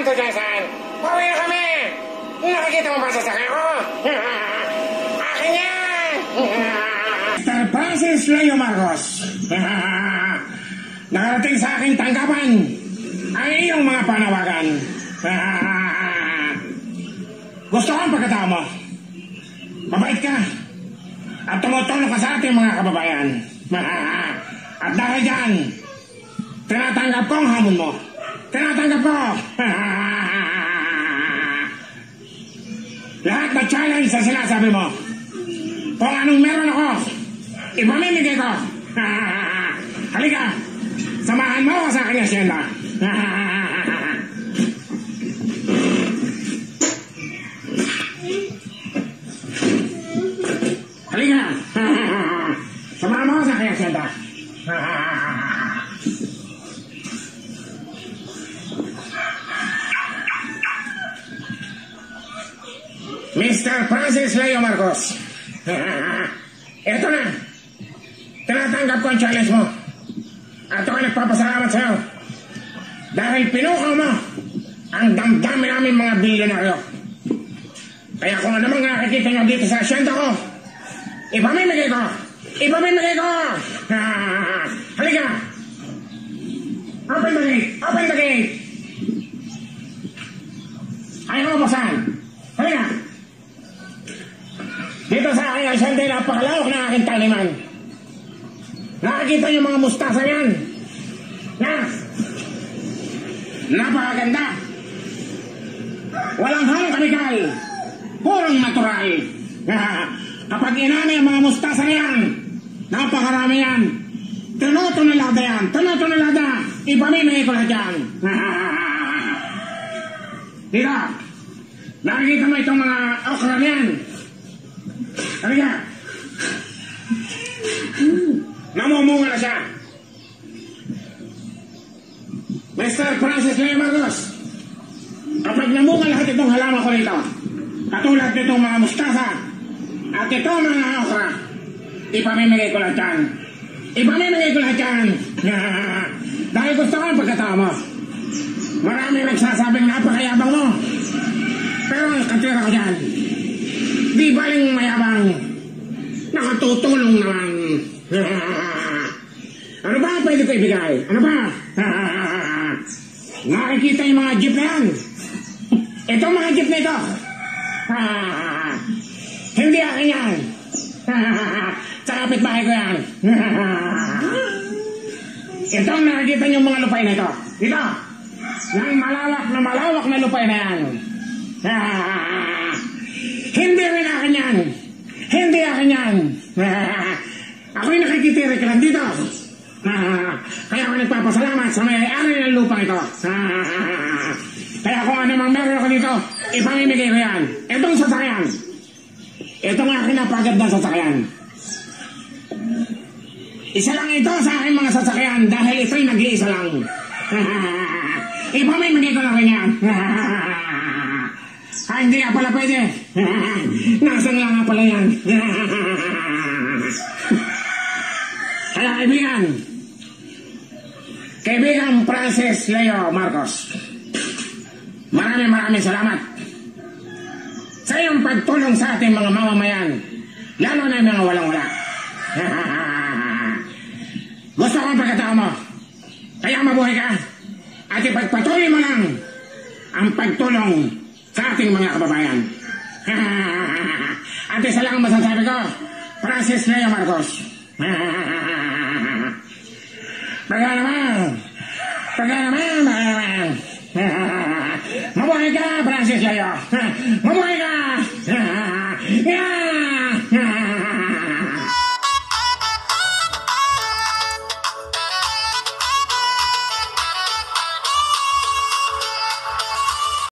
Jason. Pauwi na kami. Nakikita mo ba sa sakay ko? Akin yan! Mr. Francis Leo Marcos. Nakarating sa aking tanggapan ang iyong mga panawagan. Gusto ko ang pagkatao mo. Mabait ka. At tumutulong ka sa ating mga kababayan. At dahil dyan, tinatanggap ko ang hamon mo. Tinatanggap ko. Lahat na challenge sa sinasabi mo. Kung anong meron ako, ipamimigay ko. Halika, samahan mo ako sa aking asyenda. Halika, samahan mo ako sa aking asyenda. Mr. Francis Leo Marcos. Ito na. Tinatanggap ko ang challenge mo. At ako nagpapasalamat sa'yo. Dahil pinukaw mo ang damdami namin mga bilyonaryo. Kaya kung ano mang nakikita nyo dito sa asyenda ko, ipamimigay ko. Ipamimigay ko. Halika. Open the gate. Open the gate. Ayaw mo buksan. Halika. Dito sa aking asyenda, napakalawak na aking taniman. Nakikita niyo mga mustasa yan. Napakaganda. Walang halong kemikal. Purong natural. Kapag inami ang mga mustasa na yan, napakarami yan. Tuno-tunalada yan. Tuno-tunalada. Ipamimigay ko lahat yan. Dito. Nakikita mo itong mga okra na yan. Halika. Namumunga na siya. Mr. Francis Leo Marcos, kapag namunga lahat itong halaman ko rito, katulad nitong mga mustasa at itong mga okra, ipamimigay ko lahat yan. Ipamimigay ko lahat yan. Dahil gusto ko ang pagkatao mo. Marami nagsasabing napakayabang mo. Pero katira ko dyan. Di baling mayabang, nakatutulong naman. Ano ba pwede ko ibigay? Ano ba? Nakikita yung mga jeep na yan. Itong mga jeep na ito. Hindi akin yan. Sa kapitbahay ko yan. Itong nakikita yung mga lupay na ito. Ito. Yung malawak na lupay na yan. Hindi rin akin yan. Hindi akin yan. Ako'y nakikitiri ka lang dito. Kaya ako nagpapasalamat sa may-ari ng lupang ito. Kaya kung ano mang meron ako dito, ipamimigay ko yan. Itong sasakyan. Itong aking napagandang sasakyan. Isa lang ito sa aking mga sasakyan dahil ito'y nag-iisa lang. Ipamimigay ko lang rin yan. Hindi nga pala pwede. Nasaan lang nga pala yan. Kaya kaibigan Francis Leo Marcos, maraming salamat sa iyong pagtulong sa ating mga mamamayan, lalo na yung mga walang-wala. Gusto ko ang pagkatao mo, kaya mabuhay ka at ipagpatuloy mo lang ang pagtulong sa ating mga kababayan. At isa lang ang masasabi ko, Francis Leo Marcos. Pagka naman. Mabuhay ka, Francis Leo. Mabuhay ka.